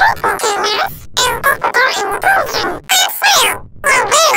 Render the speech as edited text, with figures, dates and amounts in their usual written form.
Pokemon and popular invention. I swear, one day